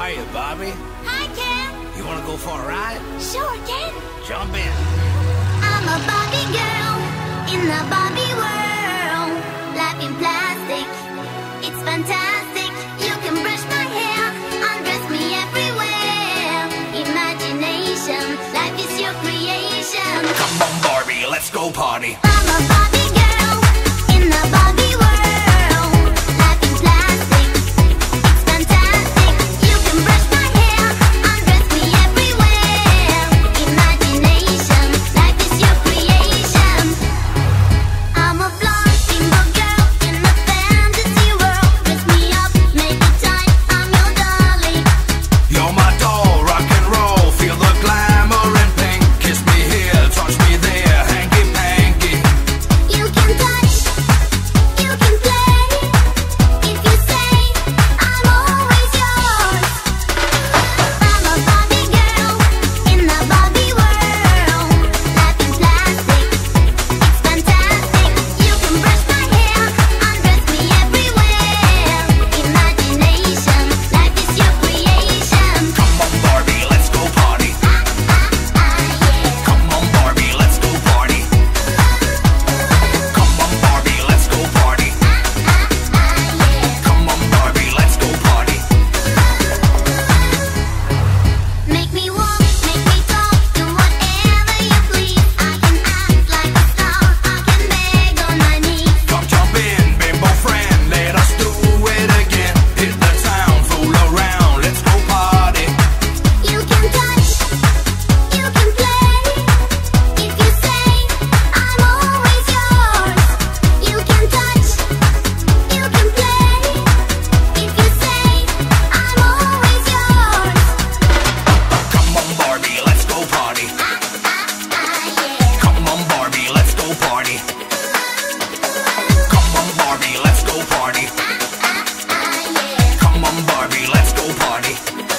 Hiya, Barbie. Hi, Ken. You wanna go for a ride? Sure, Ken. Jump in. I'm a Barbie girl in the Barbie world. Life in plastic, it's fantastic. You can brush my hair, undress me everywhere. Imagination, life is your creation. Come on, Barbie, let's go party. I'm a Barbie girl in the Barbie world. Life in plastic, it's fantastic. You can brush my hair, undress me everywhere. Imagination, life is your creation. I'm a blonde steamboat girl in a fantasy world. Dress me up, make it tight, I'm your dolly. You're my doll, rock and roll. Feel the glamour and pink. Kiss me here, touch me there, hanky panky. You can touch, you can play. If you say I'm always yours. I'm a Barbie girl in the Barbie world. Life in plastic, it's fantastic. You can brush my hair, undress me everywhere. Imagination, life is your creation. Come on, Barbie, let's go party. Yeah. Come on, Barbie, let's go party. Come on, Barbie, let's go party. Come on, Barbie, let's go party. Make me walk, make me talk, do whatever you please. I can act like a star, I can beg on my knees. Come jump in, bimbo friend, let us do it again. Hit the town, fool around, let's go party. You can touch, you can play. If you say I'm always yours. You can touch, you can play. If you say I'm always yours. Come on, Barbie, let's go party. Yeah. Come on, Barbie, let's go party. Come on, Barbie, let's go party. Come on, Barbie, let's go party.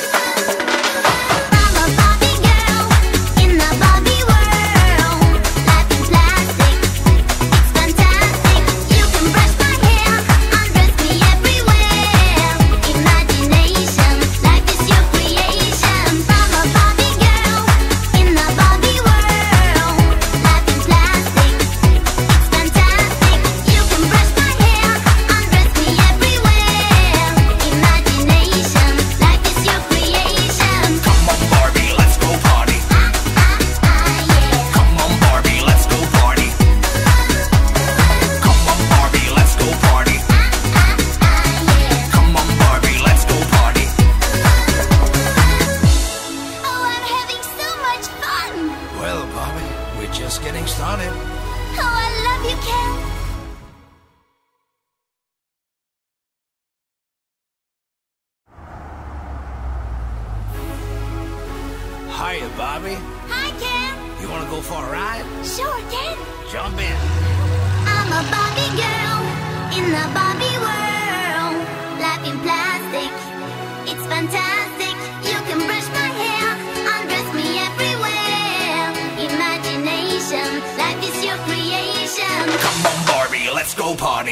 I'm a Barbie girl in the Barbie world. Life in plastic, it's fantastic. You can brush my hair, undress me everywhere. Imagination, life is your creation. I'm a Barbie girl in the Barbie world. Life in plastic, it's fantastic. You can brush my hair, undress me everywhere. Imagination, life is your creation. Come on, Barbie, let's go party. Yeah. Come on, Barbie, let's go party. Come on, Barbie, let's go party. Come on, Barbie, let's go party. Oh, I'm having so much fun. Well, Barbie, we're just getting started. Oh, I love you, Ken. Hiya, Barbie. Hi, Ken. You wanna go for a ride? Sure, Ken. Jump in. I'm a Barbie girl in the Barbie world. Life in plastic, it's fantastic. You can brush my hair, undress me everywhere. Imagination, life is your creation. Come on, Barbie, let's go party.